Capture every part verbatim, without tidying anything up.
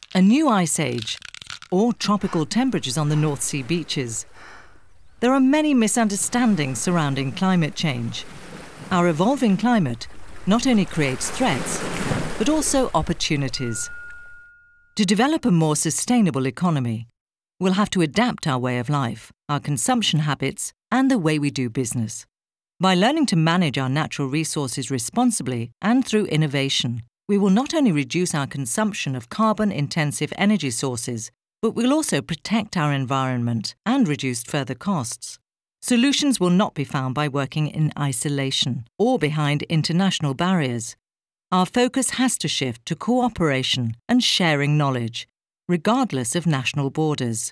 a new ice age, or tropical temperatures on the North Sea beaches. There are many misunderstandings surrounding climate change. Our evolving climate not only creates threats, but also opportunities. To develop a more sustainable economy, we'll have to adapt our way of life, our consumption habits, and the way we do business. By learning to manage our natural resources responsibly and through innovation, we will not only reduce our consumption of carbon-intensive energy sources, but we'll also protect our environment and reduce further costs. Solutions will not be found by working in isolation or behind international barriers. Our focus has to shift to cooperation and sharing knowledge, regardless of national borders.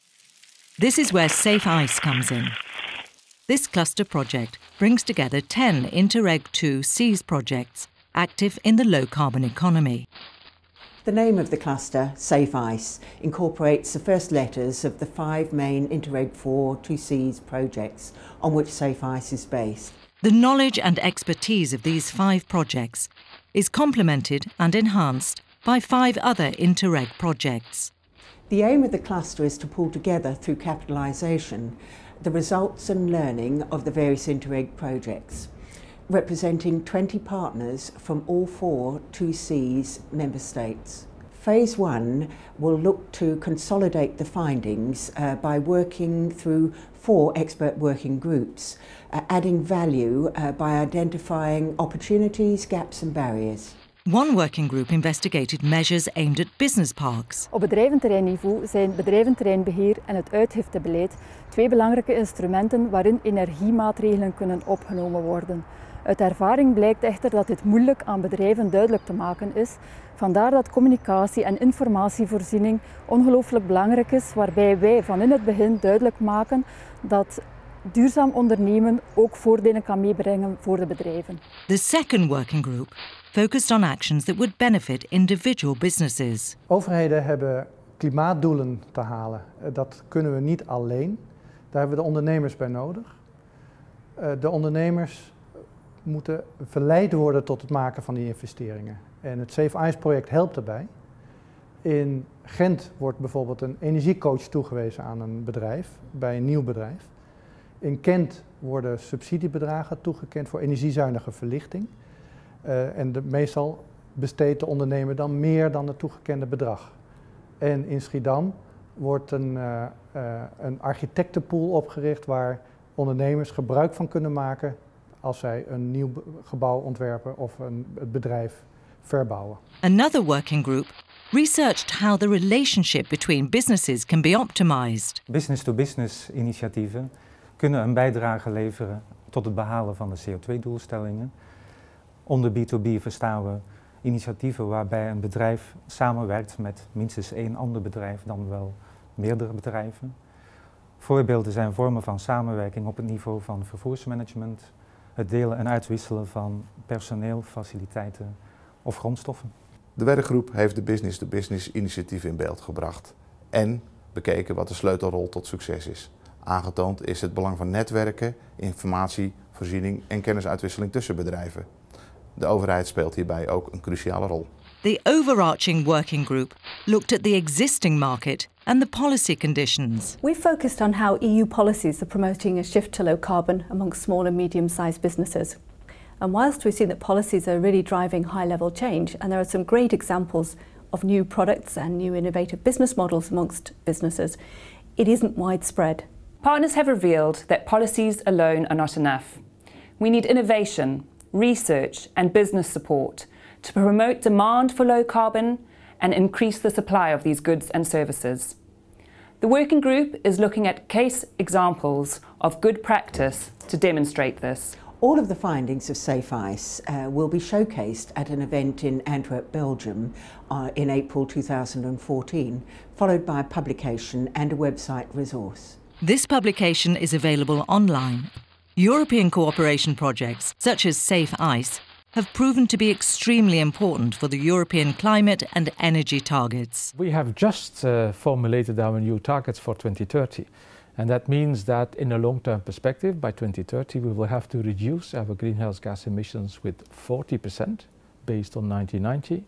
This is where Safe Ice comes in. This cluster project brings together ten Interreg two Seas projects active in the low-carbon economy. The name of the cluster, Safe Ice, incorporates the first letters of the five main Interreg four Two Seas projects on which Safe Ice is based. The knowledge and expertise of these five projects is complemented and enhanced by five other Interreg projects. The aim of the cluster is to pull together, through capitalisation, the results and learning of the various Interreg projects, representing twenty partners from all four Two Seas member states. Phase one will look to consolidate the findings uh, by working through four expert working groups, uh, adding value uh, by identifying opportunities, gaps and barriers. One working group investigated measures aimed at business parks. Op bedrijventerreinniveau zijn bedrijventerreinbeheer en het uitgiftebeleid twee belangrijke instrumenten waarin energiemaatregelen kunnen opgenomen worden. Uit ervaring blijkt echter dat dit moeilijk aan bedrijven duidelijk te maken is. Vandaar dat communicatie en informatievoorziening ongelooflijk belangrijk is, waarbij wij van in het begin duidelijk maken dat duurzaam ondernemen ook voordelen kan meebrengen voor de bedrijven. The second working group focused on actions that would benefit individual businesses. Overheden hebben klimaatdoelen te halen. Dat kunnen we niet alleen. Daar hebben we de ondernemers bij nodig. De ondernemers moeten verleid worden tot het maken van die investeringen. En het Safe Ice project helpt daarbij. In Gent wordt bijvoorbeeld een energiecoach toegewezen aan een bedrijf, bij een nieuw bedrijf. In Kent worden subsidiebedragen toegekend voor energiezuinige verlichting. Uh, en de, meestal besteedt de ondernemer dan meer dan het toegekende bedrag. En in Schiedam wordt een, uh, uh, een architectenpool opgericht waar ondernemers gebruik van kunnen maken als zij een nieuw gebouw ontwerpen of een, het bedrijf verbouwen. Another working group researched how the relationship between businesses can be optimized. Business-to-business initiatieven kunnen een bijdrage leveren tot het behalen van de C O twee doelstellingen. Onder B twee B verstaan we initiatieven waarbij een bedrijf samenwerkt met minstens één ander bedrijf, dan wel meerdere bedrijven. Voorbeelden zijn vormen van samenwerking op het niveau van vervoersmanagement, het delen en uitwisselen van personeel, faciliteiten of grondstoffen. De werkgroep heeft de business-to-business initiatieven in beeld gebracht en bekeken wat de sleutelrol tot succes is. Aangetoond is het belang van netwerken, informatie, voorziening en kennisuitwisseling tussen bedrijven. De overheid speelt hierbij ook een cruciale rol. The overarching working group looked at the existing market and the policy conditions. We focused on how E U policies are promoting a shift to low carbon amongst small and medium-sized businesses. And whilst we've seen that policies are really driving high-level change, and there are some great examples of new products and new innovative business models amongst businesses, it isn't widespread. Partners have revealed that policies alone are not enough. We need innovation, research and business support to promote demand for low carbon and increase the supply of these goods and services. The working group is looking at case examples of good practice to demonstrate this. All of the findings of Safe Ice uh, will be showcased at an event in Antwerp, Belgium uh, in April two thousand fourteen, followed by a publication and a website resource. This publication is available online. European cooperation projects, such as Safe Ice, have proven to be extremely important for the European climate and energy targets. We have just uh, formulated our new targets for twenty thirty. And that means that in a long-term perspective, by twenty thirty, we will have to reduce our greenhouse gas emissions with forty percent based on nineteen ninety.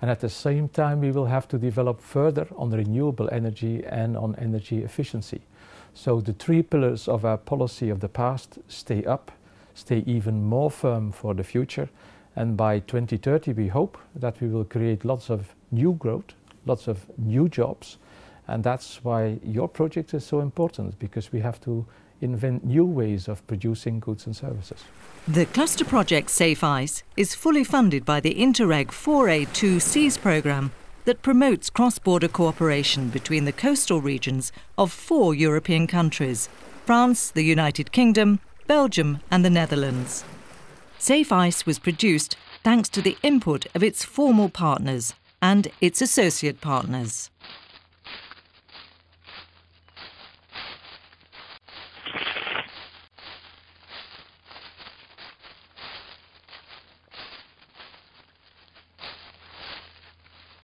And at the same time, we will have to develop further on renewable energy and on energy efficiency. So the three pillars of our policy of the past stay up, stay even more firm for the future. And by twenty thirty, we hope that we will create lots of new growth, lots of new jobs. And that's why your project is so important, because we have to invent new ways of producing goods and services. The cluster project Safe Ice is fully funded by the Interreg four A two SEAS programme that promotes cross-border cooperation between the coastal regions of four European countries: France, the United Kingdom, Belgium and the Netherlands. Safe Ice was produced thanks to the input of its formal partners and its associate partners.